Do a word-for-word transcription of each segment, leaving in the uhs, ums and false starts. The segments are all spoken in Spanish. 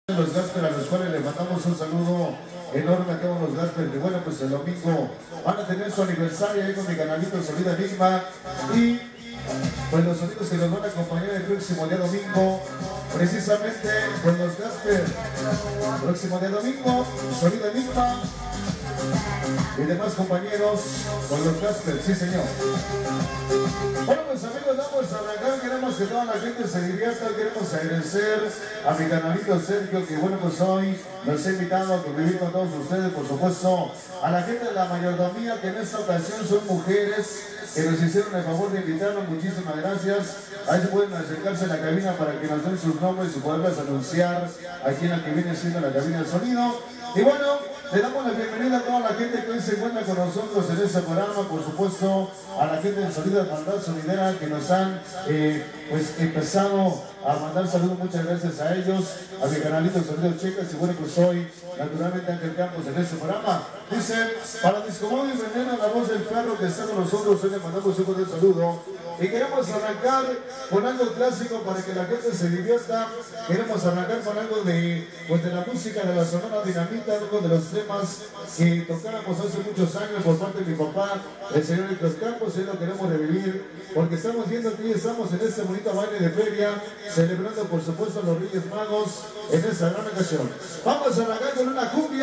Los Gasper, a los cuales le mandamos un saludo enorme a todos los Gasper, que bueno, pues el domingo van a tener su aniversario ahí con mi canalito Sonido Enigma, y pues los sonidos que nos van a acompañar el próximo día domingo, precisamente con los Gasper. Próximo día domingo, Sonido Enigma y demás compañeros con los Gasper, sí señor. Bueno, pues amigos, vamos a arrancar. Queremos que toda la gente se divierta. Queremos agradecer a mi canalito Sergio, que bueno, pues hoy nos ha invitado a convivir con todos ustedes. Por supuesto, a la gente de la mayordomía, que en esta ocasión son mujeres, que nos hicieron el favor de invitarnos. Muchísimas gracias. Ahí se pueden acercarse a la cabina para que nos den sus nombres y poderlas anunciar aquí en la que viene siendo la cabina de sonido. Y bueno, le damos la bienvenida a toda la gente que hoy se encuentra con nosotros en este programa. Por supuesto, a la gente del Sonido de Maldad Sonidera, que nos han eh, pues empezado a mandar saludos. Muchas gracias a ellos, a mi canalito Sonido Checas. Y bueno, pues hoy naturalmente Ángel Campos en este programa. Dice, para Discomóvil Veneno, la voz del perro que está con nosotros, hoy le mandamos un buen saludo. Y queremos arrancar con algo clásico para que la gente se divierta. Queremos arrancar con algo de, pues de la música de la Sonora Dinamita, uno de los temas que tocáramos hace muchos años por parte de mi papá, el señor Héctor Campos. Y lo queremos revivir porque estamos viendo que hoy estamos en este bonito baile de feria, celebrando por supuesto a los Reyes Magos en esta gran ocasión. Vamos a arrancar con una cumbia.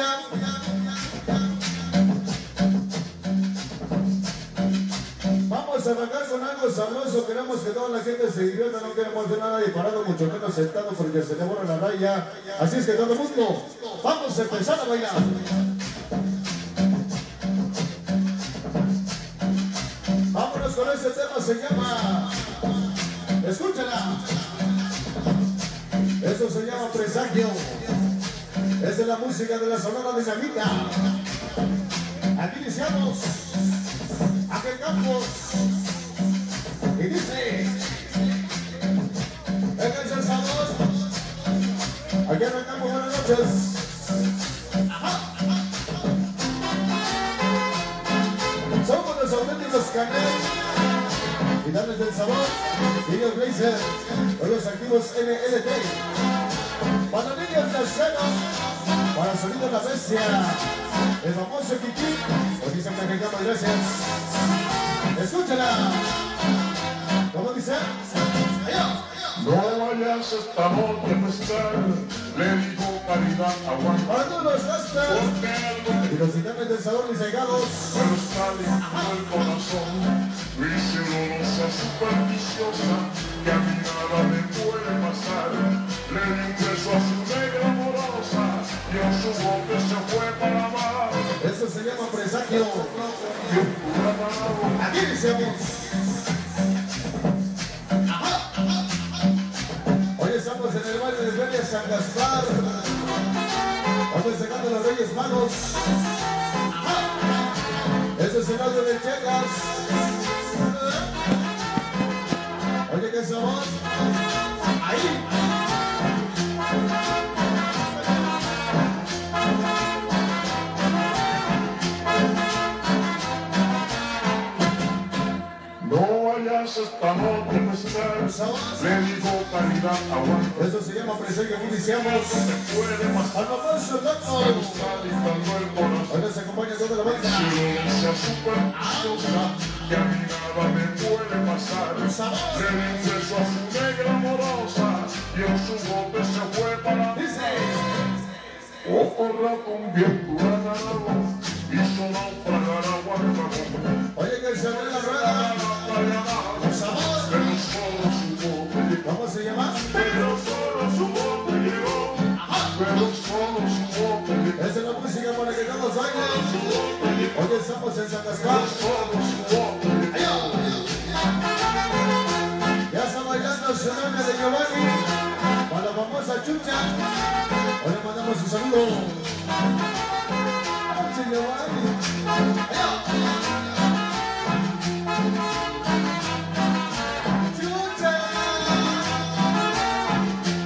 Vamos a arrancar con algo sabroso. Queremos que toda la gente se divierta. No queremos ver nada disparado, mucho menos sentado, porque se le borra la raya. Así es que todo el mundo, vamos a empezar a bailar. Vámonos con este tema, se llama, escúchala, eso se llama Presagio. Esa es la música de la Sonora Dinamita. Aquí iniciamos. Ángel Campos. Y dice, déjense el sabor. Aquí arrancamos, buenas noches. Ajá. Somos los auténticos Canel. Y darles el sabor. Y los Blazer. Con los activos N L T. Para niños de cero. Para Sonido La Bestia. El famoso Kiki. Por aquí se me Campos, gracias. Escúchala. ¿Cómo dice? Allá. No vayas esta noche a pescar, le digo caridad, aguanta. Para todos los Gasper y los titanes del sabor disegados. Pero está dentro el corazón, dice olorosa supersticiosa, que a mi nada me puede pasar. Le di un beso a su negra amorosa, y en su boca se fue para amar. Eso se llama Presagio. Aquí decimos. Hoy estamos en el baile de feria San Gaspar. Hoy sacando los Reyes Magos. Ese es el audio de Checas. Oye, ¿qué sabor? Ahí. Esta noche me esperas, le digo caridad, aguanta. Eso se llama Presagio. Aquí iniciamos. Puede más al famoso loco. pero está dictando el corazón. Hoy nos acompaña toda la banda. Si lo dice supersticiosa, que a mi nada me puede pasar. Le di un beso a su negra amorosa, y en su boca se fue para mí. Dice. Ojo rato un viento huracanado, hizo naufragar a Guantánamo. Oye, que se ve la rueda. ¿Cómo se llama? Pero solo su bote llegó. Pero solo su bote llegó. Esa es la música para que todos bailen. Hoy estamos en San Gaspar. Ya está bailando su nombre de Giovanni con la famosa Chucha. Hoy le mandamos un saludo. ¡Ay, Giovanni!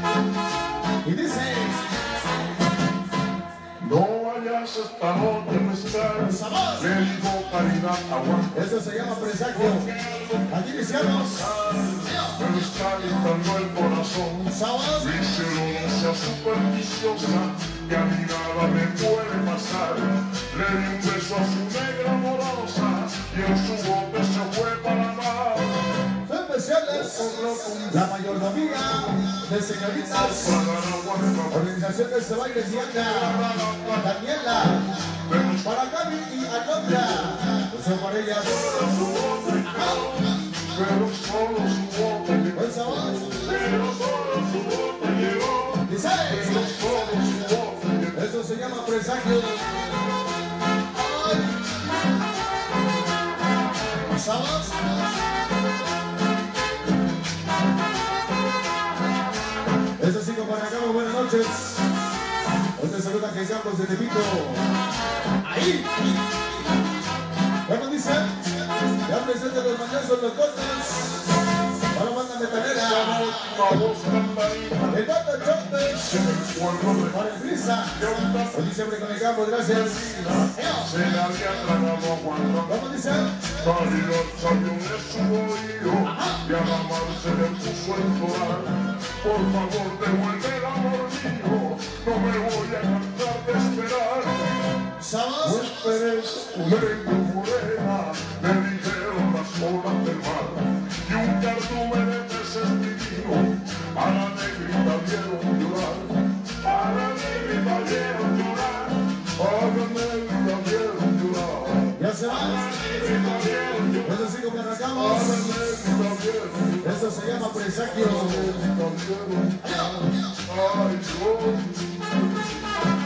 No vayas esta noche estar. Le digo caridad, aguanta. Eso se llama presagio. Aquí iniciamos. Me lo está gritando el corazón. Mi cielo no sea supersticiosa, que a mí nada me puede pasar. Le di un beso a su negra amorosa y en su boca se fue para mar. Especiales, la mayordomía de señoritas, organización de este baile, Diana, Daniela, para Gaby y Alondra, son para ellas. Pero solo su boca llegó. Buen sabor. Pero solo su boca llegó. Dice. Pero solo su boca llegó. Eso se llama presagio. ¿Sabes? Eso sí, para acá, buenas noches. Hoy te saluda que Carlos de Tepito. Ahí. ¿Cómo dice? Ya presente los mañazos, los cortes. Ahora manda metalera. El banda Chompes. Para el Brisa. Hoy siempre conectamos, gracias. Se le había tragado cuando ¿Cómo dice? Caridad salió de su oído y a la mar se le puso a implorar. Por favor, devuelve el amor mío, no me voy a cansar de esperar. ¿Sabes? No esperes, lengua morena, me dijeron las olas del mar. Y un cardumen de peces divino, a la negrita vieron llorar. A la negrita vieron llorar, a la negrita vieron llorar. Ya se va. Eso sí, como arrancamos. Eso se llama presagio. Ay, Dios.